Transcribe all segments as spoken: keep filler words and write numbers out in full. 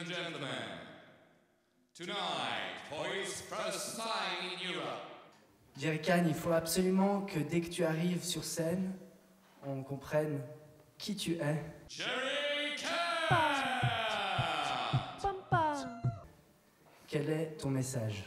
and gentlemen, tonight, for his first time in Europe. Jerry Khan, il faut absolument que dès que tu arrives sur scène, on comprenne qui tu es. Jerry Khan! Quel est ton message?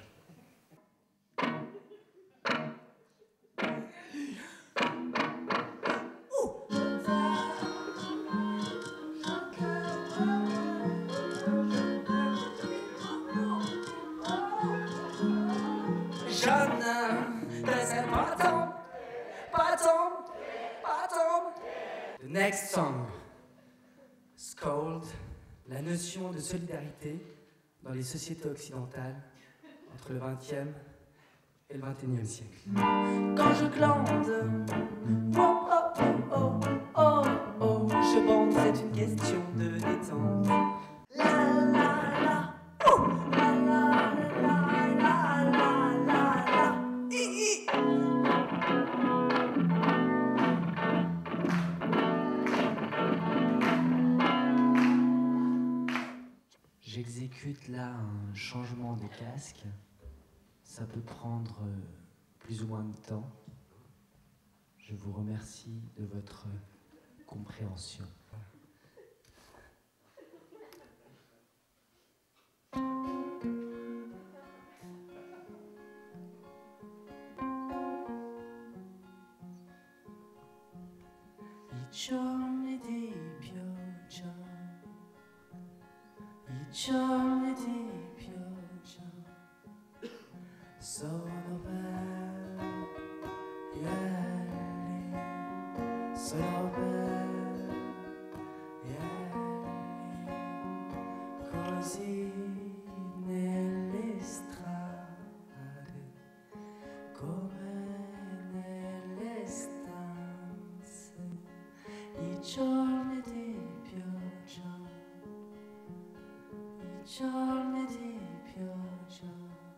Jeune, laissez pas tomber, pas tomber, pas tomber. The next song, Scold, la notion de solidarité dans les sociétés occidentales entre le vingtième et le vingt et unième siècle. Quand je glande, oh oh oh oh oh oh, je bande, c'est une question de détente. La la la, oh, la la la la la la la, hi hi. J'exécute là un changement de casque. Ça peut prendre plus ou moins de temps. Je vous remercie de votre compréhension. Ciao di pioggia, sono belli, sono belli, così nelle strade, come nelle stanze, i giorni di pioggia. I giorni di pioggia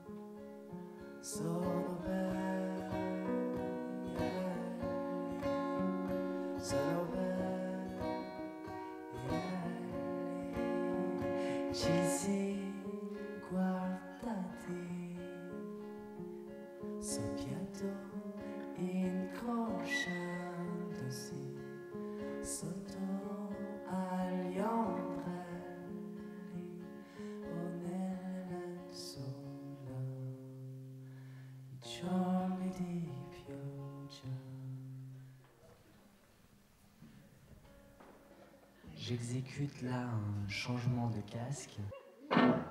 sono belli, sono belli, ci si guardati, soffiato incrociandosi sotto agli ombrelli. Giorni di pioggia. J'exécute là un changement de casque.